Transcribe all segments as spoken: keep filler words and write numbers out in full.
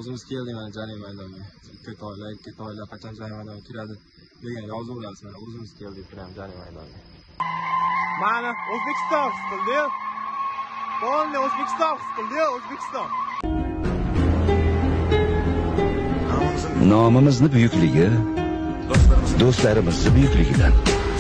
o'zimiz keldik mana jarima maydoniga. Ikki to'ylar, ikki to'ylar qachon jarima maydoniga kiradi degan yozuvlar mana o'zimiz keldik bilan jarima maydoniga. Mana O'zbekiston his qildi-yu. Polni O'zbekiston his qildi-yu, O'zbekiston. Nomimizni buyukligi, do'stlarimizni buyukligidan.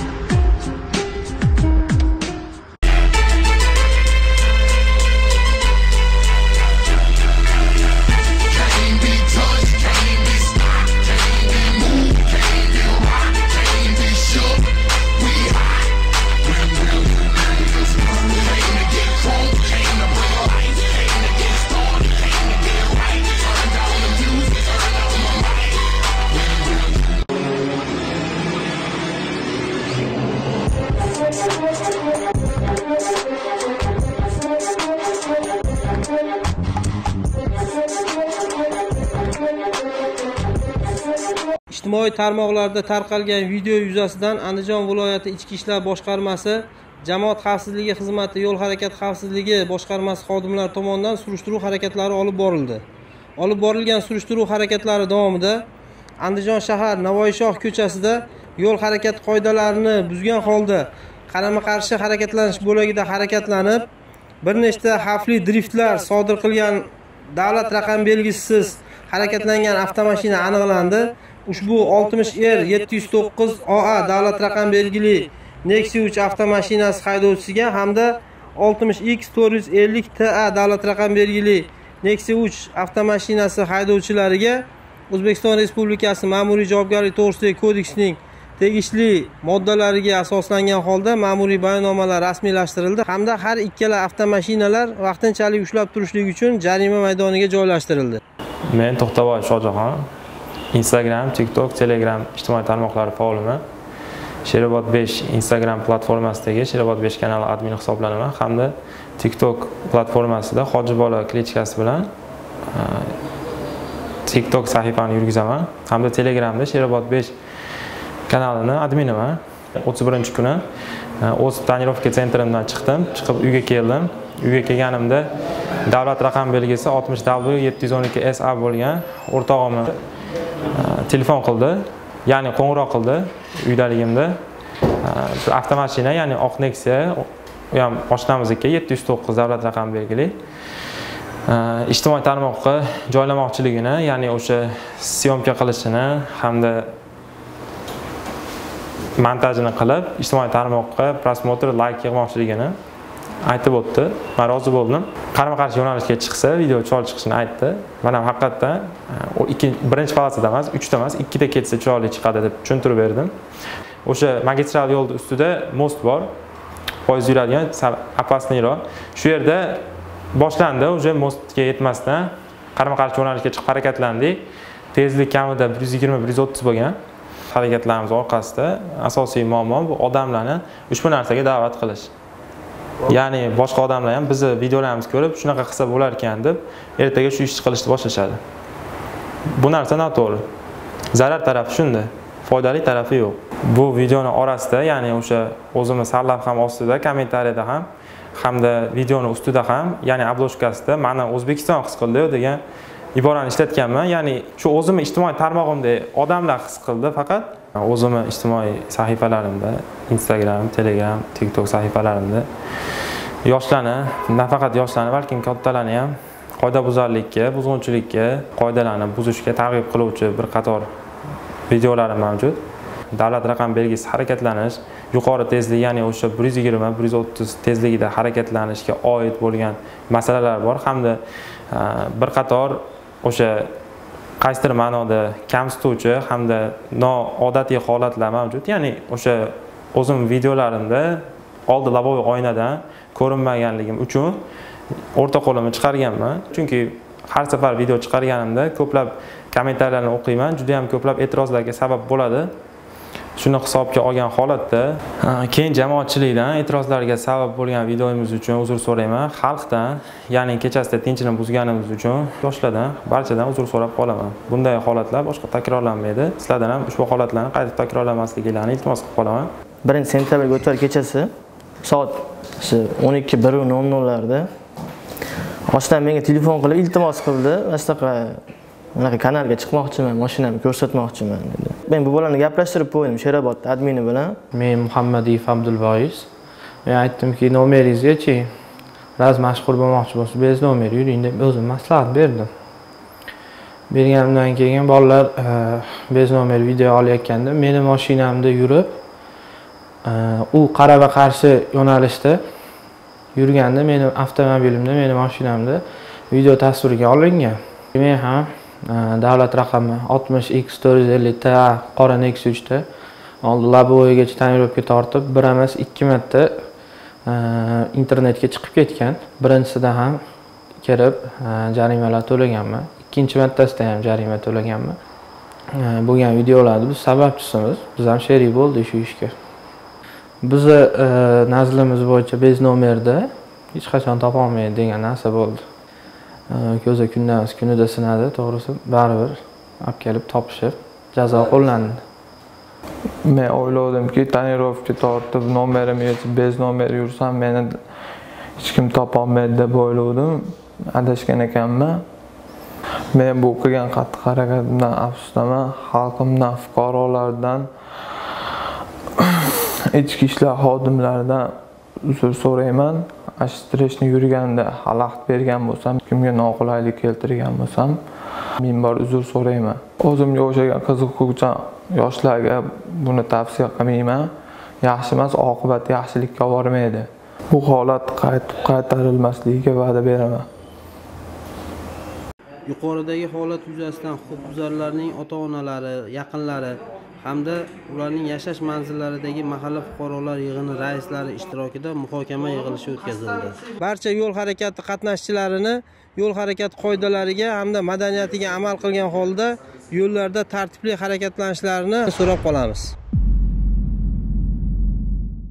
Ijtimoiy tarmoqlarda tarqalgan video yuzasidan Andijon viloyati Ichki ishlar boshqarmasi Jamoat xavfsizligi xizmati yo'l harakati xavfsizligi boshqarmasi xodimlari tomonidan surishtiruv harakatlari olib borildi. Olib borilgan surishtiruv harakatlari davomida Andijon shahar Navoiyshoh ko'chasida yo'l harakati qoidalarini buzgan holda qarama-qarshi harakatlanish bo'lagida harakatlanib, bir nechta xavfli driftlar sodir qilgan davlat raqam belgisiz harakatlangan avtomashina aniqlandi. Ushbu oltmish R yetti yuz to'qqiz O A davlat raqam belgili Nexia uch avtomashinasi haydovchisiga hamda oltmish X to'rt yuz ellik T A davlat raqam belgili Nexia uch avtomashinasi haydovchilariga O'zbekiston Respublikasi Ma'muriy javobgarlik to'g'risidagi kodeksining tegishli moddalariga asoslangan holda ma'muriy bayonnomalar rasmiylashtirildi hamda har ikkala avtomashinalar vaqtinchalik ushlab turishlik uchun jarima maydoniga joylashtirildi. Men To'xtavoy Shohjahon, Instagram, TikTok, Telegram ijtimoiy tarmoqlari faoliman. Sherobod besh Instagram platformasidagi Sherobod besh kanali admin hisoblanaman hamda TikTok platformasida Hojibola klichkasi bilan TikTok sahifani yurgizaman hamda Telegramda Sherobod besh kanalini adminiman. o'ttiz birinchi kuni o'z tonirovka centrimdan chiqdim, chiqib uyga keldim. Uyga kelganimda davlat raqam belgisi oltmish W yetti yuz o'n ikki S A bo'lgan o'rtog'imni telefon qildi, ya'ni qo'ng'iroq qildi uydaligimda. Avtomashina, ya'ni oq Nexia, u ham oshnamizniki yetti yuz to'qqiz davlat raqam belgili. Ijtimoiy tarmoqqa joylamoqchiligini, ya'ni o'sha syomka qilishini hamda montajini qilib, ijtimoiy tarmoqqa prosmotr, like yig'moqchiligini aytib o'tdi. Men rozi bo'ldim. Qarama-qarshi yo'nalishga chiqsa, video chiroyli chiqishini aytdi. Men ham haqiqatdan o ikki birinchi palasada emas, uchta emas, ikkita ketsa chiroyli chiqadi deb tushuntirib berdim. O'sha magistral yo'lning ustida most bor. Poyezd yuradigan, opasniyroq. Shu yerda boshlandi, o'sha mostga yetmasdan qarama-qarshi yo'nalishga chiqib harakatlandik. Tezlik kamida bir yuz yigirma bir yuz o'ttiz bo'lgan. Harakatlarimiz orqasida asosiy muammo bu odamlarni ushbu narsaga da'vat qilish. Ya'ni boshqa odamlar ham bizni videolarimizni ko'rib, shunaqa qilsa bo'lar ekan deb ertaga shu ishni qilishni boshlashadi. Bu narsa noto'g'ri. Zarar tarafi shunda, foydali tarafi yo'q. Bu videoni orasida, ya'ni o'sha o'zimiz sarlavham ostida, kommentariyada ham hamda videoni ustida ham, ya'ni obloshkasida mana O'zbekiston his qildi degan iborani ishlatganman. Ya'ni shu o'zimni ijtimoiy tarmog'imda odamlar his qildi faqat. O'zimni ijtimoiy sahifalarimda, Instagram, Telegram, TikTok sahifalarimda yoshlarni, nafaqat yoshlarni, balki kattalarni ham qoidabuzarlikka, buzg'unchilikka, qoidalarni buzishga targ'ib qiluvchi bir qator videolarim mavjud. Davlat raqam belgisi harakatlanish, yuqori tezlik, ya'ni o'sha bir yuz yigirma bir yuz o'ttiz tezligida harakatlanishga oid bo'lgan masalalar bor hamda bir qator o'sha qaysidir ma'noda kamsituvchi hamda noodatiy holatlar mavjud. Ya'ni o'sha o'zim videolarimda oldi laboviy oynadan ko'rinmaganligim uchun o'rta qo'limni chiqarganman. Chunki har safar video chiqarganimda ko'plab kommentarlarni o'qiyman, juda ham ko'plab e'tirozlarga sabab bo'ladi. Shuni hisobga olgan holatda keyin jamoatchilikdan e'tirozlarga sabab bo'lgan videomiz uchun uzr so'rayman. Xalqdan, ya'ni kechasida tinchini buzganimiz uchun yoshlardan, barchadan uzr so'rab qolaman. Bunday holatlar boshqa takrorlanmaydi. Sizlardan ham ushbu holatlarni qayta takrorlamasliklarini iltimos qilib qolaman. birinchi sentyabrga o'tgan kechasi soat o'n ikki bir nol nollarda oshnam menga telefon qilib iltimos qildi. Boshqa Unaqa kanalga chiqmoqchiman, mashinamni ko'rsatmoqchiman dedi. Men bu bolani gaplashtirib qo'ydim Sherobodda admini bilan. Men Muhammadiyev Abdulvoiz. Men aytdimki, nomeringizga-chi, raz mashhur bo'lmoqchi bo'lsa, bez nomer yuring deb o'zim maslahat berdim. Berganimdan keyin bolalar bez nomer video olayotganda meni mashinamda yurib, u qarama qarshi yo'nalishda yurganda meni avtomobilimda, meni mashinamda video tasvirga olingan. Men ham davlat raqami oltmish X to'rt yuz ellik T A qora Nexus uch ta oldi Labovoygacha tonirovka tortib, bir emas ikki marta internetga chiqib ketgan. Birinchisida ham kirib jarimalar to'laganman. Ikkinchi martasida ham jarima to'laganman. Bo'lgan videolarni biz sababchisimiz, biz ham sherik bo'ldik shu ishga. Bizni nazlimiz bo'yicha bez nomerda hech qachon topa olmaydi degan narsa bo'ldi. Ko'za kundan kunida sinadi, to'g'risi baribir olib kelib topishib jazo qo'llandi. Men o'ylovdimki, tonirovka tortib, nomerim yetib, bez nomer yursam meni hech kim topa olmaydi deb o'ylovdim. Adashgan ekanman. Men bu qilgan qattiq harakatimdan afsusdaman. Xalqimdan, fuqarolardan, ichki ishlar xodimlaridan uzr so'rayman. Ashtirishni yurganda xalaqit bergan bo'lsam, kimga noqulaylik keltirgan bo'lsam, ming bor uzr so'rayman. O'zimga o'xshagan qiziquvchan yoshlarga buni tavsiya qilmayman. Yaxshi emas, oqibati yaxshilikka bormaydi. Bu holat qaytib qaytarilmasligiga va'da beraman. Yuqoridagi holat yuzasidan huquqbuzarlarning ota-onalari, yaqinlari hamda ularning yashash manzillaridagi mahalla fuqarolar yig'ini raislari ishtirokida muhokama yig'ilishi o'tkazildi. Barcha yo'l harakati qatnashchilarini yo'l harakati qoidalariga hamda madaniyatiga amal qilgan holda yo'llarda tartibli harakatlanishlarini so'rab qolamiz.